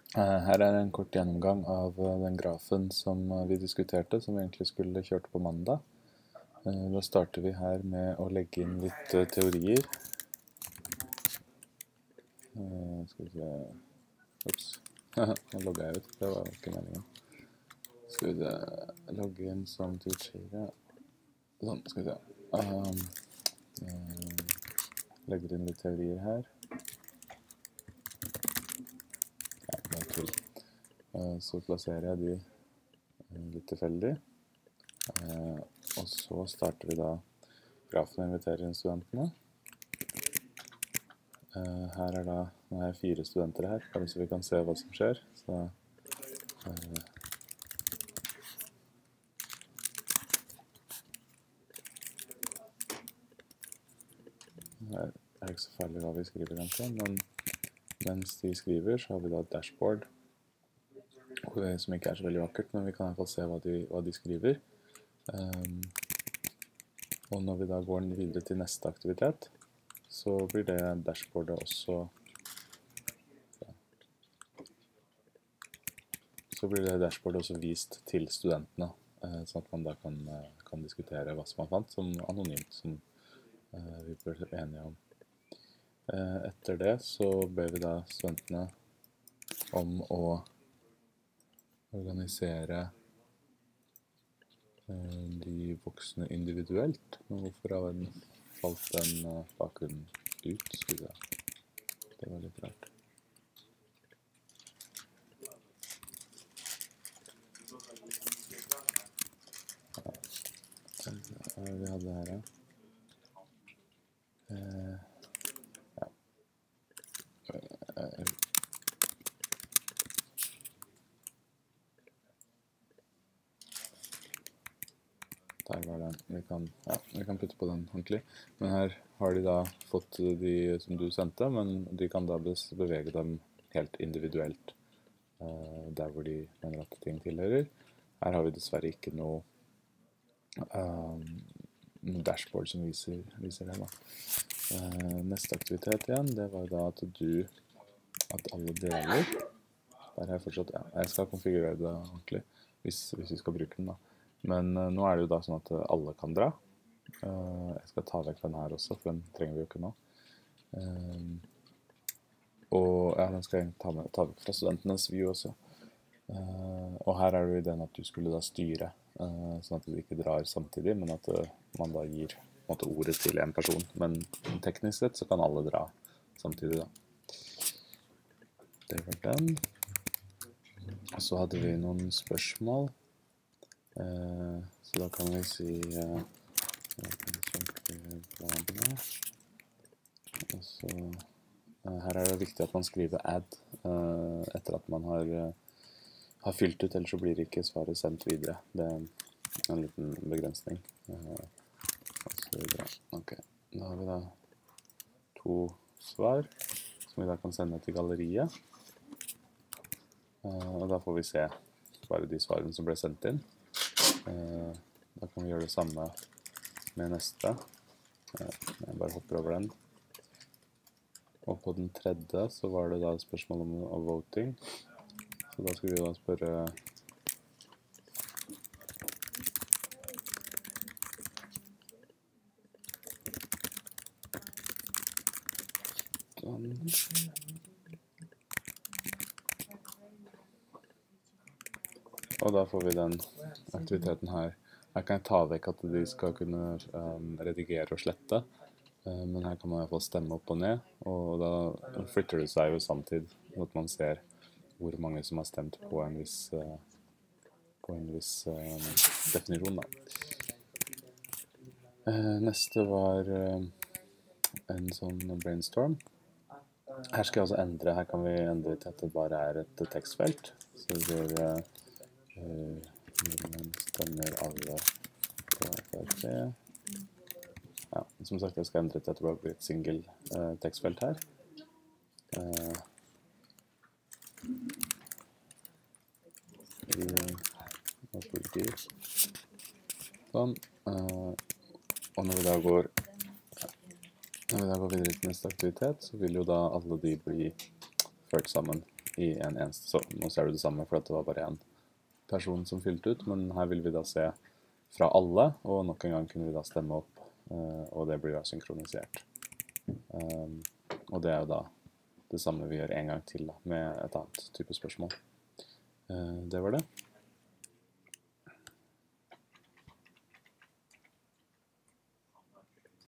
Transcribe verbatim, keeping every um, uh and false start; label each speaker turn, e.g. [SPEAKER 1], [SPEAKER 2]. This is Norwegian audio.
[SPEAKER 1] Eh, Her er en kort gjennomgang av eh, den grafen som eh, vi diskuterte, som vi egentlig skulle kjørt på mandag. Eh, Da starter vi her med å legge inn litt eh, teorier. Eh, Skal vi se... Ups. Nå logget jeg ut. Det var ikke meningen. Skal vi se... Logge inn som teacher. Sånn, skal vi se. Um, eh, legger inn litt teorier her. Ja, det er tull. Eh, Så plasserer jeg de eh, litt tilfeldig. Eh, og så starter vi da grafen og inviterer inn studentene. Eh, her er da, nå er jeg fire studenter her, bare så vi kan se hva som skjer. Så, eh, her er det ikke så farlig hva vi skriver egentlig, men mens de skriver så har vi da et dashboard, som ikke er så veldig vakkert, men vi kan i hvert fall se hva de, hva de skriver. Um, og når vi da går videre til neste aktivitet, så blir det dashboardet også så blir det dashboardet også vist til studentene, sånn at man da kan, kan diskutere hva som man fant som anonymt, som vi bør være enige om. Etter det så ber vi da studentene om å organisere de voksne individuelt. Men hvorfor har den falt den bakgrunnen ut? Det var litt rart. Ja, vi hadde her, ja. Eh, ja. Der var den. Vi kan, ja, vi kan putte på den ordentlig. Men her har de da fått de som du sendte, men de kan da bevege dem helt individuelt uh, der hvor de mener at ting tilhører. Her har vi dessverre ikke noe, uh, noe dashboard som viser, viser det da. Uh, neste aktivitet igjen, det var da at du, at alle deler. Der har jeg fortsatt, ja, jeg skal konfigurere det ordentlig hvis, hvis vi skal bruke den da. Men uh, nå er det jo da sånn at uh, alle kan dra. Uh, jeg skal ta vekk den her også, for den trenger vi jo ikke nå. Uh, og ja, den skal jeg ta, med, ta vekk fra studentenes view også. Uh, og her er det jo ideen at du skulle da styre, uh, sånn at du ikke drar samtidig, men at uh, man da gir måte, ordet til en person. Men teknisk sett så kan alle dra samtidig da. Det var den. Og så hadde vi noen spørsmål. Uh, så da kan vi si uh, og så, uh, her er det viktig at man skriver add uh, etter at man har, uh, har fylt ut, ellers så blir ikke svaret sendt videre. Det er en liten begrensning. Uh, og så videre. Ok, da har vi da to svar som vi da kan sende til galleriet. Uh, og da får vi se bare de svarene som ble sendt inn. Uh, da kan vi gjøre det samme med neste. Uh, jeg bare hopper over den. Og på den tredje så var det da spørsmål om, om voting. Så da skal vi da spørre og da får vi den aktiviteten her. Her kan jeg ta vekk at de skal kunne um, redigere og slette, uh, men her kan man i hvert fall stemme opp og ned, og da flytter det seg jo samtidig, at man ser hvor mange som har stemt på en viss, uh, på en viss uh, definisjon da. Uh, neste var uh, en sånn brainstorm. Her skal jeg altså endre, her kan vi endre til at det bare er et tekstfelt, så vi gjør uh, Nordmenn stemmer alle på F R P. Ja, som sagt, jeg skal endre til at det bare blir et single uh, tekstfelt her. Uh, i, og politi. Sånn. Uh, og når vi da går Når vi da går videre til neste aktivitet, så vil jo da alle de bli ført sammen i en eneste. Så nå ser du det samme, for det var bare en person som fylte ut, men her vil vi da se fra alle, og nok en gang kunne vi da stemme opp, og det blir da synkronisert. Og det er jo da det samme vi gjør en gang til da, med et annet type spørsmål. Det var det.